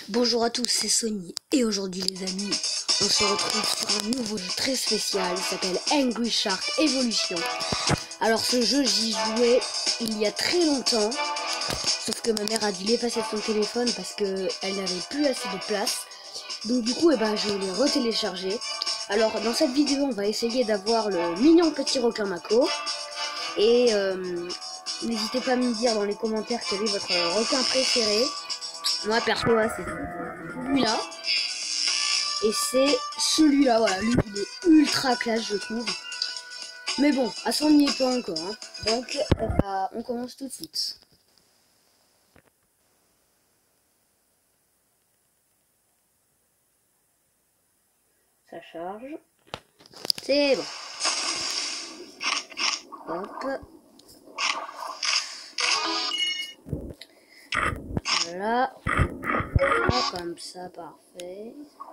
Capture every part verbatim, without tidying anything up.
Bonjour à tous, c'est Sony et aujourd'hui les amis, on se retrouve sur un nouveau jeu très spécial, il s'appelle Angry Shark Evolution. Alors ce jeu j'y jouais il y a très longtemps, sauf que ma mère a dû l'effacer de son téléphone parce qu'elle n'avait plus assez de place. Donc du coup eh ben, je l'ai retéléchargé. Alors dans cette vidéo on va essayer d'avoir le mignon petit requin Mako. Et euh, n'hésitez pas à me dire dans les commentaires quel est votre requin préféré. Moi perso c'est celui-là. Et c'est celui-là, voilà, lui il est ultra classe je trouve. Mais bon, à son n'y est pas encore. Hein. Donc bah, on commence tout de suite. Ça charge. C'est bon. Hop. Voilà. Voilà, comme ça, parfait.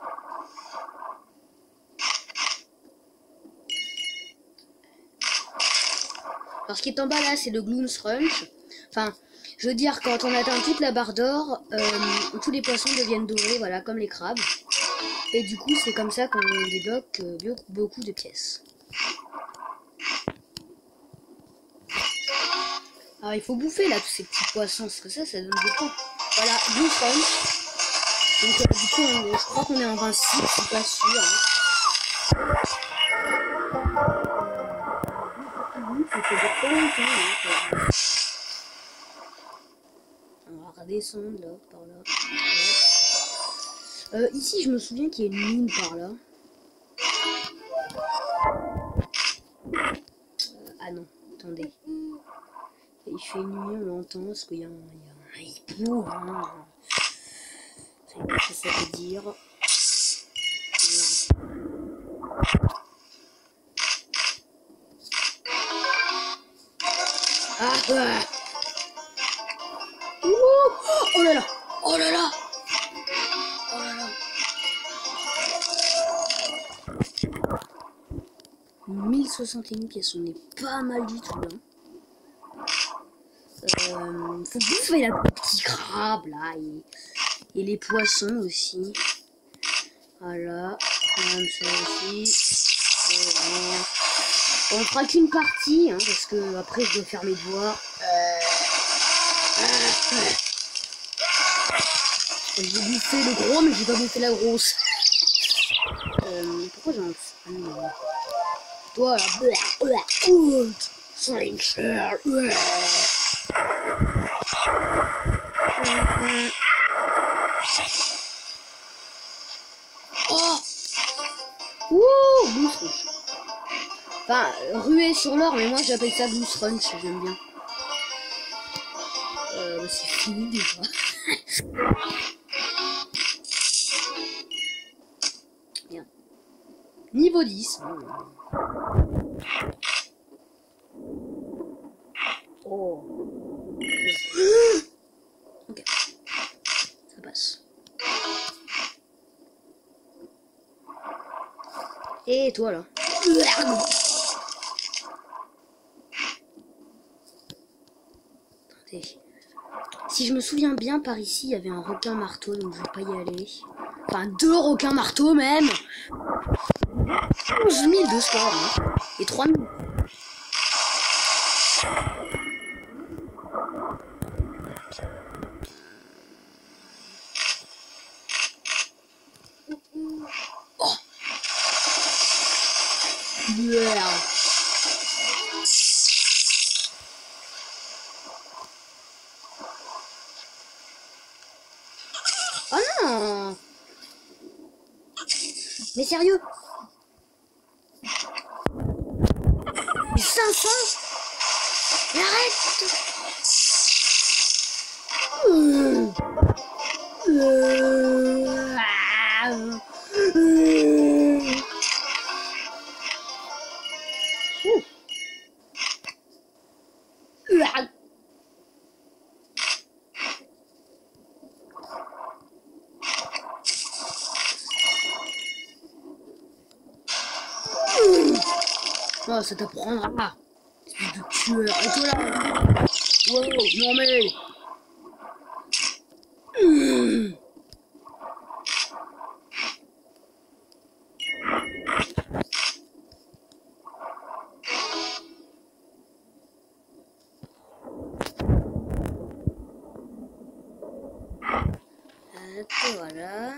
Alors ce qui est en bas là, c'est le Gloom's Crunch. Enfin, je veux dire, quand on atteint toute la barre d'or, euh, tous les poissons deviennent dorés, voilà, comme les crabes. Et du coup, c'est comme ça qu'on débloque euh, beaucoup de pièces. Alors il faut bouffer là tous ces petits poissons, parce que ça, ça donne beaucoup. Voilà, Gloom's Crunch. Donc euh, du coup, on, je crois qu'on est en vingt-six, je suis pas sûr. Hein. On va redescendre là, par là. Euh, ici, je me souviens qu'il y a une mine par là. Euh, ah non, attendez. Il fait nuit, on l'entend, parce qu'il y a un, il y a un hibou. Hein. Je sais pas ce que ça veut dire. Voilà. Ah, ah. Ouh, oh là là, oh là là, oh là là. mille soixante et une pièces, on est pas mal du tout là. Euh, faut bouffer la petit crabe là et, et les poissons aussi. Voilà, comme ça aussi. Voilà. On fera qu'une partie hein, parce que après je dois faire mes devoirs. Euh... J'ai bouffé le gros mais j'ai pas bouffé la grosse. euh, pourquoi j'ai un toi là, Slincher. Oh, ouh, Gloom's Crunch. Enfin, ruer sur l'or, mais moi j'appelle ça Gloom's Crunch, j'aime bien. Euh, c'est fini déjà. Bien. Niveau dix. Oh. Ok. Ça passe. Et toi là. Attendez. Si je me souviens bien, par ici, il y avait un requin marteau, donc je vais pas y aller. Enfin, deux requins marteaux même. onze mille de score. Hein. Et trois mille. Oh. Yeah. Oh non. Mais sérieux? Mais cinq cents? Mais arrête. euh... Euh... Ah... Euh... Ah... Oh, ça t'apprendra. Espèce de tueur. Et toi là. Wow, non mais. Mmh. mettre, voilà.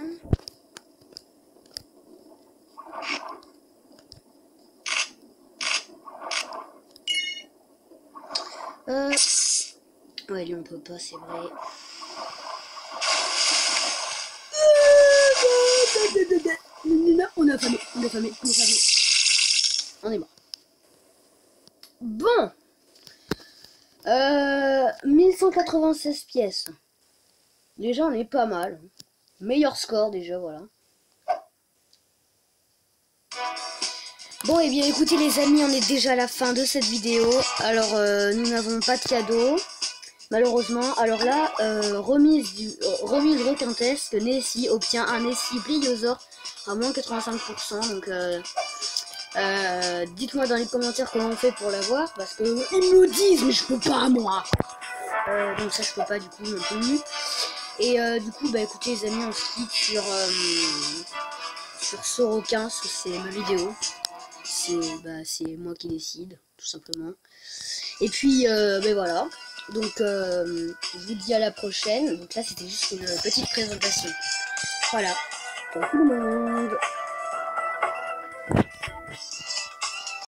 Euh... Ouais, lui on peut pas, c'est vrai. On a famé, on a famé, on a famé. On est mort. Bon. Euh, mille cent quatre-vingt-seize pièces. Déjà, on est pas mal. Meilleur score, déjà, voilà. Bon, et eh bien, écoutez, les amis, on est déjà à la fin de cette vidéo. Alors, euh, nous n'avons pas de cadeau, malheureusement. Alors là, euh, remise du euh, remise requintesque, Nessie obtient un Nessie Pliosaur à moins quatre-vingt-cinq pour cent. Donc, euh, euh, dites-moi dans les commentaires comment on fait pour l'avoir, parce que ils me le disent, mais je peux pas, moi. Euh, donc ça, je peux pas du coup non plus. Et euh, du coup, bah écoutez, les amis, on se quitte sur euh, sur Sorokin, parce que c'est ma vidéo. C'est bah, c'est moi qui décide, tout simplement. Et puis, euh, ben voilà. Donc, euh, je vous dis à la prochaine. Donc là, c'était juste une petite présentation. Voilà. Pour tout le monde.